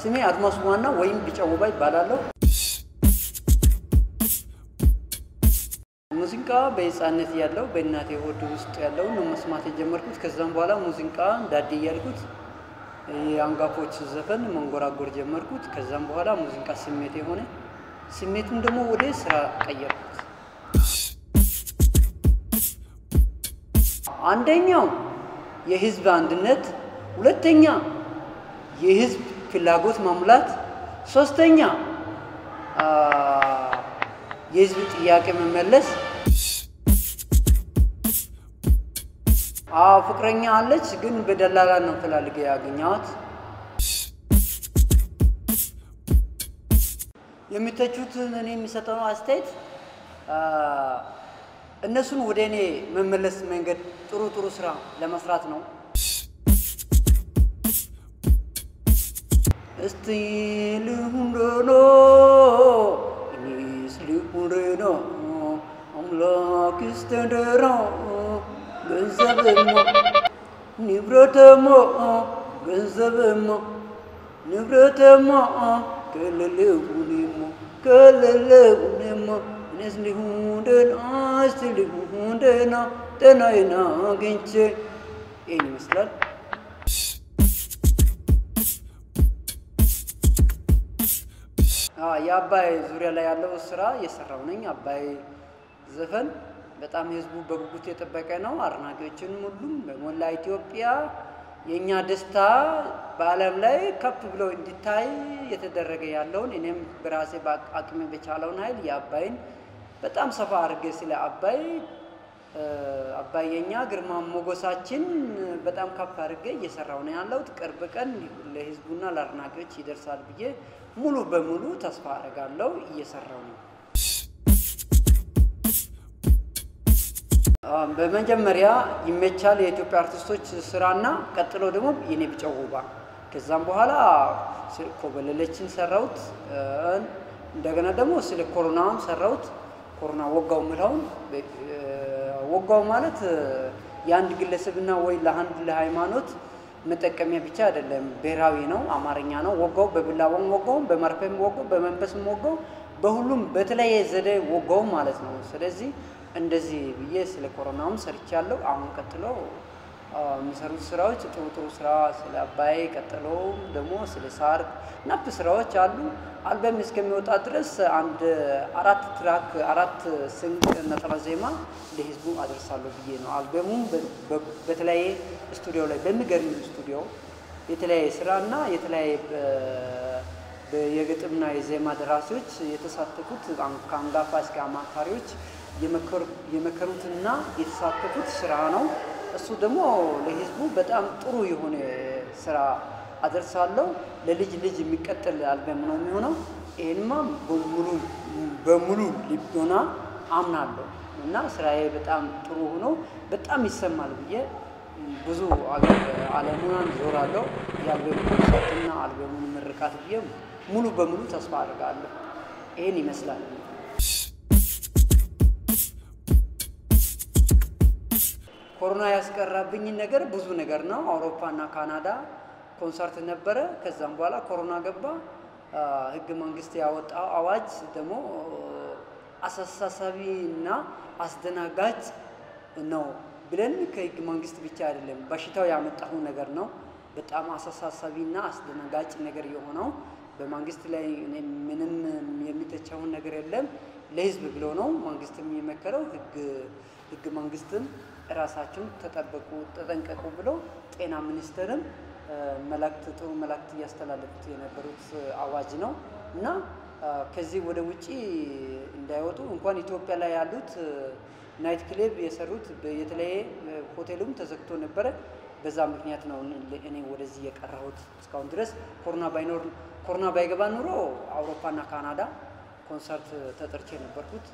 ስሜ አድማስ ዋና ወይም ቢጫውባ ይባላልው ሙዚቃ በህፃነት ያለው በእናቴ ሆድ ውስጥ ያለው ነው መስማት የጀመርኩት ከዛም በኋላ ሙዚቃ ዳዲ ያልኩት የአንጋፎች ዘፈን መንጎራጎር ጀመርኩት ከዛም በኋላ ሙዚቃ ስሜት የሆነ ስሜቱን ደግሞ ወደ ስራ ቀየርኩት አንደኛው የህዝብ አንድነት ሁለተኛ የህዝብ ፍላጎት ማሙላት ሶስተኛ የህዝብ ጥያቄ መመለስ ፍቅረኛ አለች ግን በደላላ ነው ፍላልገ ያገኛት የሚተቹት እኔ የሚሰጠው አስተያየት እነሱን ወደኔ መመለስ መንገድ ጥሩ ስራ ለመስራት ነው እስቲል ሁንዶኖ ኢስሊኩሬኖ አምላክ ይስተደራ ገንዘብሞ ንብረተሞ ገንዘብሞ ንብረተሞ ከለለውኔሞ ነስሊሁንደና ተናይና ገንቼ ይመስላል ያባይ ዙሪያ ላይ ያለው ስራ እየሰራው ነኝ አባይ ዘፈን በጣም ህዝቡ በጉጉት የተጠበቀ ነው አርናቂዎችን ሁሉም በሞላ ኢትዮጵያ የኛ ደስታ በአለም ላይ ከፍ ብሎ እንዲታይ የተደረገ ያለውን እኔም በራሴ አቅሜ በቻለውን ኃይል ያባይን በጣም ሰፋ አድርጌ ስለ አባይ የኛ ግርማ ሞገሳችን በጣም ከፍ አድርጌ እየሰራው ነው ያለው ቅርብ ቀን ለህዝቡና ለአርናቂዎች ይደርሳል ብዬ ሙሉ በሙሉ ተስፋ አደርጋለሁ እየሰራው ነው በመጀመሪያ ይመቻል የኢትዮጵያ አርቲስቶች ስራና ቀጥሎ ደግሞ የኔ ቢጫውባ ከዛም በኋላ ኮበለለችን ሰራውት እንደገና ደግሞ ስለ ኮሮናም ሰራውት ኮሮና ወጋው ምራውን ወጋው ማለት ያንድ ግለሰብና ወይ ለሃይማኖት መጠቀሚያ ብቻ አይደለም ብሔራዊ ነው አማርኛ ነው ወጋው በብላውን ወጋው በመርፈም ወጋው በመንፈስም ወጋው በሁሉም በተለያየ ዘዴ ወጋው ማለት ነው ስለዚህ እንደዚህ ብዬ ስለ ኮሮናም ሰርቻለሁ አሁን ቀጥሎ የሚሰሩት ስራዎች ጥሩ ስራ ስለ አባይ ቀጥሎ ደግሞ ስለ ሳር ናፕ ስራዎች አሉ አልበም እስከሚወጣ ድረስ አንድ 4 ትራክ 4 ሲንግ ነጠላ ዜማ ለህዝቡ አደርሳለሁ ብዬ ነው አልበሙም በተለያየ ስቱዲዮ ላይ በሚገርም ስቱዲዮ የተለያየ ስራና የተለያየ የግጥምና የዜማ ደራሲዎች የተሳተፉት ካንጋፋ እስከ አማካሪዎች የመከሩትና የተሳተፉት ስራ ነው እሱ ደግሞ ለህዝቡ በጣም ጥሩ የሆነ ስራ አደርሳለሁ ለልጅ የሚቀጥል አልበም ነው የሚሆነው ይሄንማ በሙሉ ሊቦና አምናለሁ እና ስራዬ በጣም ጥሩ ሆኖ በጣም ይሰማል ብዬ ብዙ ዓለሙን ዞራለሁ ያልበሙ ኮንሰርትና አልበሙን ምርቃት ብዬ ሙሉ በሙሉ ተስፋ አደርጋለሁ ይሄን ይመስላል ኮሮና ያስቀራብኝ ነገር ብዙ ነገር ነው አውሮፓና ካናዳ ኮንሰርት ነበረ ከዛም በኋላ ኮሮና ገባ ህግ መንግስት ያወጣው አዋጅ ደግሞ አሳሳቢና አስደናጋጭ ነው ብለን ከህግ መንግስት ብቻ አይደለም በሽታው ያመጣው ነገር ነው በጣም አሳሳቢና አስደናጋጭ ነገር የሆነው በመንግስት ላይ ምንም የሚተቻው ነገር የለም ለህዝብ ብሎ ነው መንግስትም የመከረው ህግ መንግስትም ራሳቸውን ተጠንቀቁ ብሎ ጤና ሚኒስቴርም ጥሩ መልእክት ያስተላለፉት የነበሩት አዋጅ ነው እና ከዚህ ወደ ውጪ እንዳይወጡ እንኳን ኢትዮጵያ ላይ ያሉት ናይት ክለብ የሰሩት የተለየ ሆቴሉም ተዘግቶ ነበር በዛ ምክንያት ነው እኔ ወደዚህ የቀረሁት እስካሁን ድረስ ኮሮና ባይገባ ኑሮ አውሮፓና ካናዳ ኮንሰርት ተጠርቼ ነበርኩት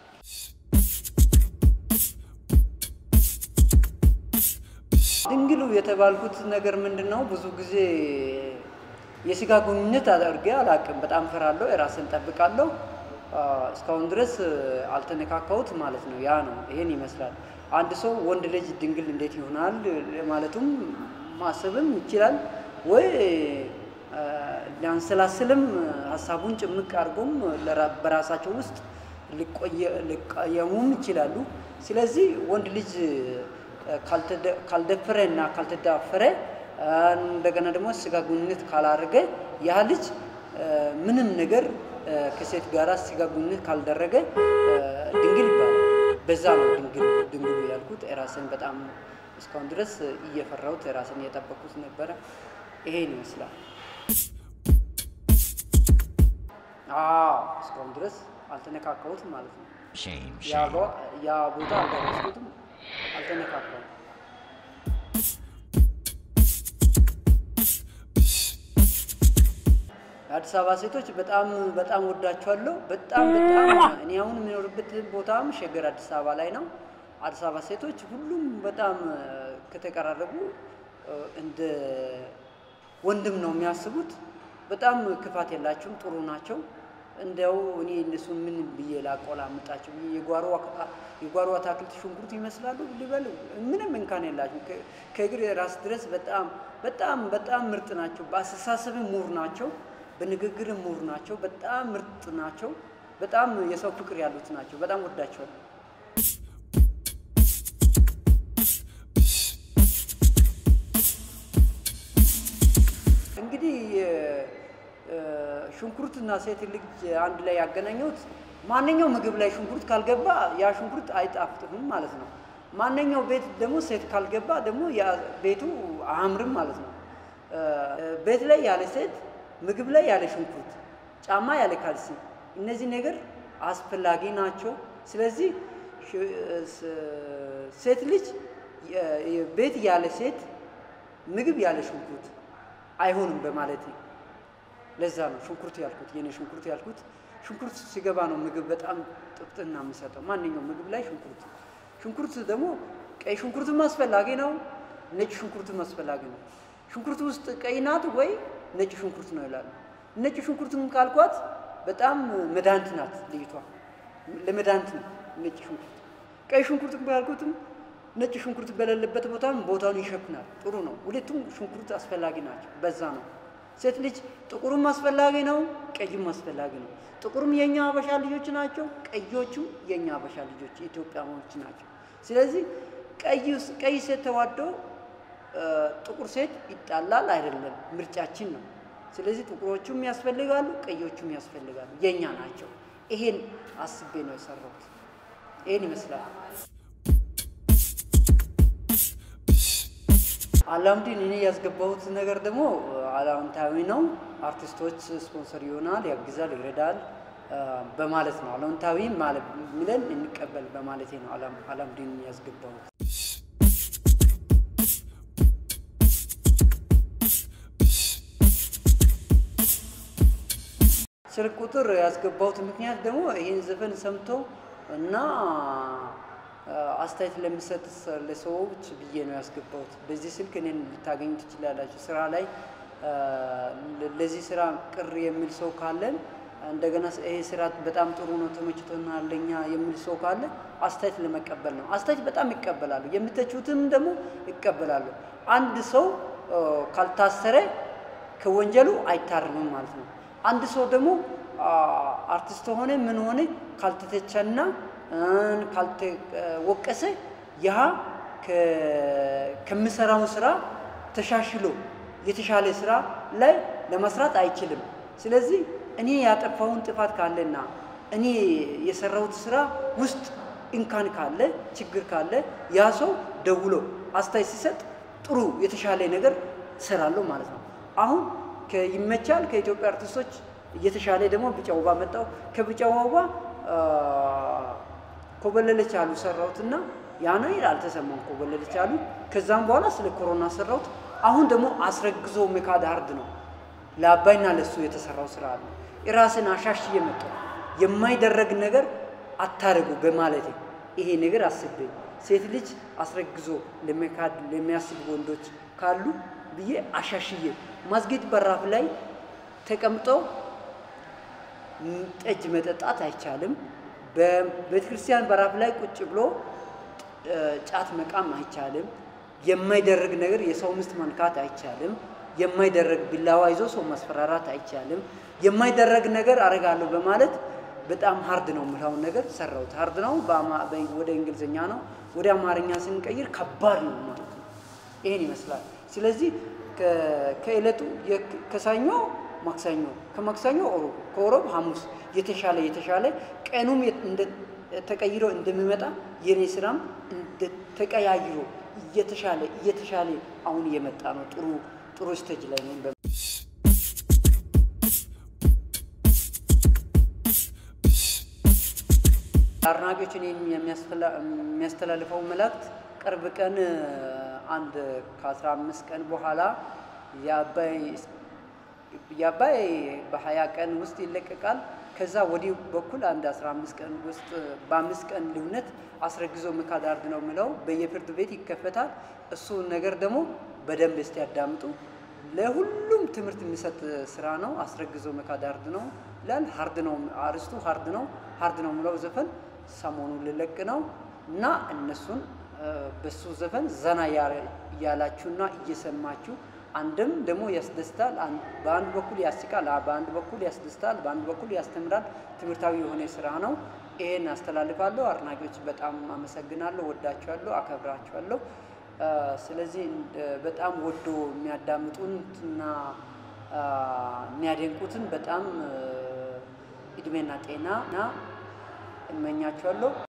ድንግሉ የተባልኩት ነገር ምንድነው ብዙ ጊዜ የስጋ ግንኙነት አድርጌ አላቅም በጣም ፈራለሁ ራስን ጠብቃለሁ እስካሁን ድረስ አልተነካካውት ማለት ነው ያ ነው ይሄን ይመስላል አንድ ሰው ወንድ ልጅ ድንግል እንዴት ይሆናል ማለቱም ማሰብም ይችላል ወይ ሊያንሰላስልም ሐሳቡን ጭምቅ አድርጎም በራሳቸው ውስጥ ሊቀየሙም ይችላሉ ስለዚህ ወንድ ልጅ ካልደፈረና ካልተዳፈረ እንደገና ደግሞ ስጋ ግንኙነት ካላረገ ያ ልጅ ምንም ነገር ከሴት ጋር ስጋ ግንኙነት ካልደረገ ድንግል ይባላል በዛ ነው ድንግል ያልኩት ራስን በጣም እስካሁን ድረስ እየፈራሁት ራስን እየጠበቅኩት ነበር ይሄን ይመስላል እስካሁን ድረስ አልተነካካሁትም ማለት ነው ያ ቦታ አልደረስኩትም አልተነካካሁትም አዲስ አበባ ሴቶች በጣም ወዳቸዋለሁ በጣም እኔ አሁን የምኖርበት ቦታም ሸገር አዲስ አበባ ላይ ነው አዲስ አበባ ሴቶች ሁሉም በጣም ከተቀራረቡ እንደ ወንድም ነው የሚያስቡት በጣም ክፋት የላቸውም ጥሩ ናቸው እንደው እኔ እነሱ ምን ብዬላቆላምጣቸው የጓሮ አታክልት ሽንኩርት ይመስላሉ ሊበሉ ምንም እንካን የላቸው ከእግር ራስ ድረስ በጣም ምርጥ ናቸው በአስተሳሰብ ሙር ናቸው በንግግር ሙር ናቸው በጣም ምርጥ ናቸው በጣም የሰው ፍቅር ያሉት ናቸው በጣም ወዳቸዋለሁ እንግዲህ ሽንኩርትና ሴት ልጅ አንድ ላይ ያገናኙት ማንኛው ምግብ ላይ ሽንኩርት ካልገባ ያ ሽንኩርት አይጣፍጥም ማለት ነው ማንኛው ቤት ደግሞ ሴት ካልገባ ደግሞ ያ ቤቱ አያምርም ማለት ነው ቤት ላይ ያለ ሴት ምግብ ላይ ያለ ሽንኩርት ጫማ ያለ ካልሲ እነዚህ ነገር አስፈላጊ ናቸው ስለዚህ ሴት ልጅ ቤት ያለ ሴት ምግብ ያለ ሽንኩርት አይሆንም በማለት ለዛ ነው ሽንኩርት ያልኩት የኔ ሽንኩርት ያልኩት ሽንኩርት ሲገባ ነው ምግብ በጣም ጥፍጥና የሚሰጠው ማንኛው ምግብ ላይ ሽንኩርት ደግሞ ቀይ ሽንኩርት ማስፈላጊ ነው ነጭ ሽንኩርት ማስፈላጊ ነው ሽንኩርት ውስጥ ቀይ ናት ወይ ነጭ ሽንኩርት ነው ይላል ነጭ ሽንኩርትም ካልኳት በጣም መድኃኒት ናት ልጅቷ ለመድኃኒት ነው ነጭ ሽንኩርት ቀይ ሽንኩርት ካልኩትም ነጭ ሽንኩርት በሌለበት ቦታውን ይሸፍናል ጥሩ ነው ሁለቱም ሽንኩርት አስፈላጊ ናቸው በዛ ነው ሴት ልጅ ጥቁሩም አስፈላጊ ነው ቀይም አስፈላጊ ነው ጥቁሩም የኛ አበሻ ልጆች ናቸው ቀዮቹም የኛ አበሻ ልጆች ኢትዮጵያውያን ናቸው ስለዚህ ቀይ ሴት ተዋዶ ጥቁር ሴት ይጣላል አይደለም ምርጫችን ነው ስለዚህ ጥቁሮቹም ያስፈልጋሉ ቀዮቹም ያስፈልጋሉ የኛ ናቸው ይሄን አስቤ ነው የሰራሁት ይሄን ይመስላል አላምዲን እኔ ያስገባሁት ነገር ደግሞ አላውንታዊ ነው አርቲስቶች ስፖንሰር ይሆናል ያግዛል ይረዳል በማለት ነው አላውንታዊ ማለት ምለን እንቀበል በማለቴ ነው አላምዲን ያስገባሁት ስልክ ቁጥር ያስገባሁት ምክንያት ደግሞ ይሄን ዘፈን ሰምቶ እና አስተያየት ለሚሰጥ ለሰዎች ብዬ ነው ያስገባሁት በዚህ ስልክ እኔን ልታገኙ ትችላላችሁ ስራ ላይ ለዚህ ስራ ቅር የሚል ሰው ካለን እንደገና ይሄ ስራ በጣም ጥሩ ነው ተመችቶናል ለኛ የሚል ሰው ካለ አስተያየት ለመቀበል ነው አስተያየት በጣም ይቀበላሉ የምትተቹትም ደግሞ ይቀበላሉ አንድ ሰው ካልታሰረ ከወንጀሉ አይታረምም ማለት ነው አንድ ሰው ደግሞ አርቲስት ሆነ ምን ሆነ ካልተተቸና ካልተወቀሰ ያ ከመሰራው ስራ ተሻሽሎ የተሻለ ስራ ላይ ለመስራት አይችልም ስለዚህ እኔ ያጠፋውን ጥፋት ካለና እኔ የሰራሁት ስራ ውስጥ እንካን ካለ ችግር ካለ ያ ሰው ደውሎ አስተያየት ሲሰጥ ጥሩ የተሻለ ነገር ሰራለው ማለት ነው አሁን ከይመቻል ከኢትዮጵያ አርቲስቶች የተሻለ ደግሞ ቢጫውባ መጣው ከቢጫውባ ኮበለለች አሉ ሰራውትና ያና ይላል ተሰማው ኮበለለች አሉ ከዛም በኋላ ስለ ኮሮና ሰራውት አሁን ደግሞ አስረግዞ መካድ አርድ ነው ለአባይና ለሱ የተሰራው ስራ አለ ኢራስን አሻሽ የመጣው የማይደረግ ነገር አታረጉ በማለት ይሄ ነገር አስቤ ሴት ልጅ አስረግዞ ለመካድ ለሚያስቡ ወንዶች ካሉ ብዬ አሻሽዬ ማስጌጥ በራፍ ላይ ተቀምጦ ጠጅ መጠጣት አይቻልም በቤተክርስቲያን በራፍ ላይ ቁጭ ብሎ ጫት መቃም አይቻልም የማይደረግ ነገር የሰው ምስት ማንካት አይቻልም የማይደረግ ቢላዋ ይዞ ሰው ማስፈራራት አይቻልም የማይደረግ ነገር አረጋለሁ በማለት በጣም ሃርድ ነው የምለው ነገር ሰራውት ሃርድ ነው ወደ እንግሊዘኛ ነው ወደ አማርኛ ስንቀይር ከባድ ነው ማለት ነው ይሄን ይመስላል ስለዚህ ከእለቱ ከሳኞ ማክሰኞ ከማክሰኞ ከሮብ ሐሙስ የተሻለ ቀኑም እንደ ተቀይሮ እንደሚመጣ የኔ ስራም እንደ ተቀያይሮ የተሻለ አሁን የመጣ ነው ጥሩ ስቴጅ ላይ ነው አርናጆችን የሚያስተላልፈው መልእክት ቅርብ ቀን አንድ ከ15 ቀን በኋላ ያባይ በ20 ቀን ውስጥ ይለቀቃል ከዛ ወዲህ በኩል አንድ 15 ቀን ውስጥ በ5 ቀን ልዩነት አስረግዞ መካዳርድ ነው ምለው በየፍርድ ቤት ይከፈታል እሱ ነገር ደግሞ በደንብ እስቲ ያዳምጡ ለሁሉም ትምርት የሚሰጥ ስራ ነው አስረግዞ መካዳርድ ነው ላል ሃርድ ነው አርስቱ ሃርድ ነው ምለው ዘፈን ሰሞኑን ልለቅ ነው እና እነሱን በሱ ዘፈን ዘና ያላችሁና እየሰማችሁ አንድም ደግሞ ያስደስታል በአንድ በኩል ያስቃል በአንድ በኩል ያስደስታል በአንድ በኩል ያስተምራል ትምርታዊ የሆነ ስራ ነው ይሄን አስተላልፋለሁ አርናጆች በጣም አመሰግናለሁ ወዳችኋለሁ አከብራችኋለሁ ስለዚህ በጣም ወዶ የሚያዳምጡንና የሚያደንቁትን በጣም እድሜና ጤናና እመኛችኋለሁ